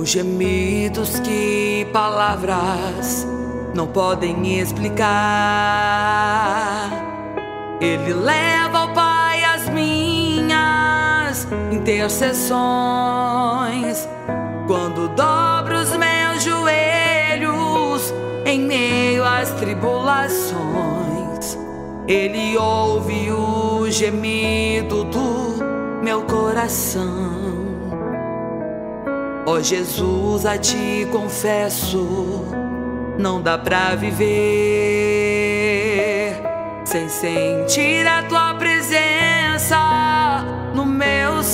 Os gemidos que palavras não podem explicar. Ele leva ao Pai as minhas intercessões. Quando dobro os meus joelhos em meio às tribulações, Ele ouve o gemido do meu coração. Ó Jesus, a Ti confesso, não dá pra viver sem sentir a Tua presença no meu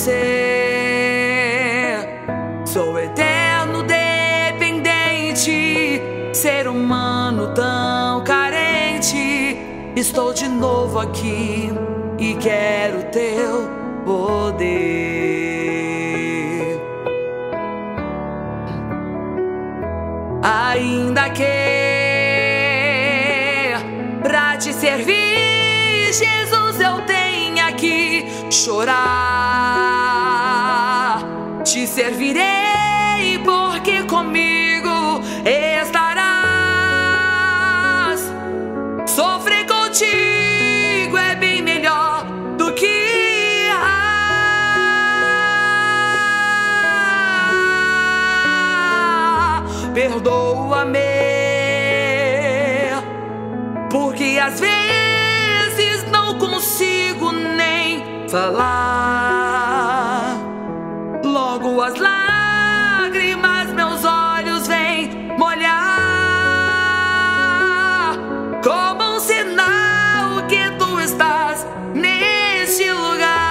ser. Sou eterno dependente, ser humano tão carente. Estou de novo aqui e quero Teu poder. Ainda que pra Te servir, Jesus, eu tenha que chorar. Te servirei porque comigo estarás. Sofrer contigo é bem melhor do que perdoa-me, porque às vezes não consigo nem falar. Logo as lágrimas meus olhos vêm molhar, como um sinal que Tu estás neste lugar.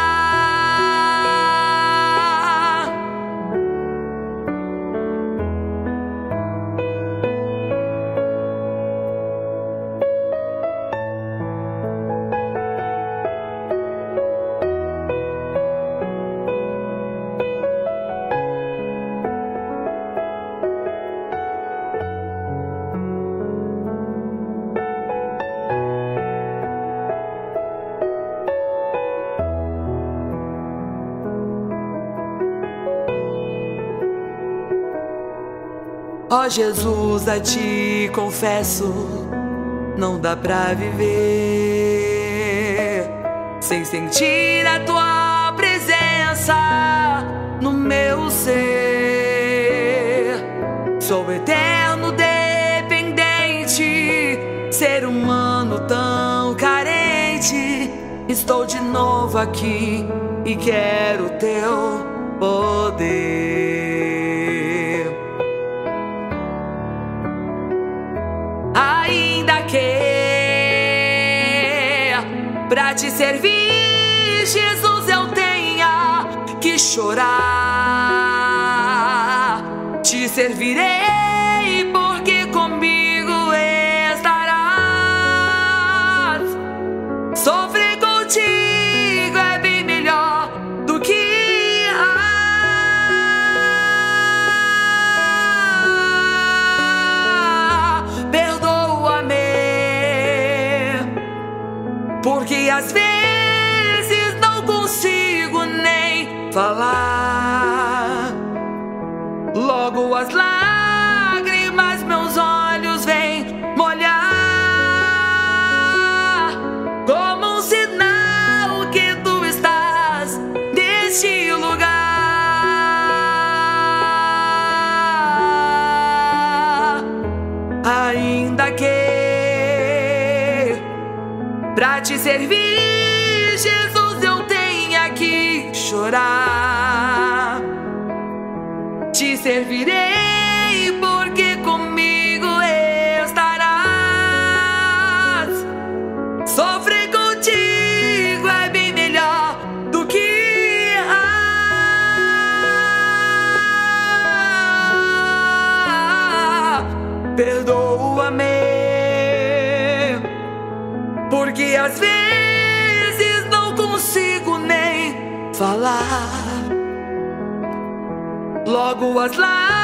Ó Jesus, a Ti confesso, não dá pra viver sem sentir a Tua presença no meu ser. Sou eterno dependente, ser humano tão carente. Estou de novo aqui e quero Teu poder. Ainda que pra Te servir, Jesus, eu tenha que chorar. Te servirei porque comigo estarás. Sofrer contigo é bem melhor do que porque às vezes não consigo nem falar. Logo as lágrimas meus olhos vêm molhar, como um sinal que Tu estás neste lugar. Ainda que pra Te servir, Jesus, eu tenha que chorar. Te servirei porque comigo estarás. Sofrer contigo é bem melhor do que perdoa-me, porque às vezes não consigo nem falar. Logo as lágrimas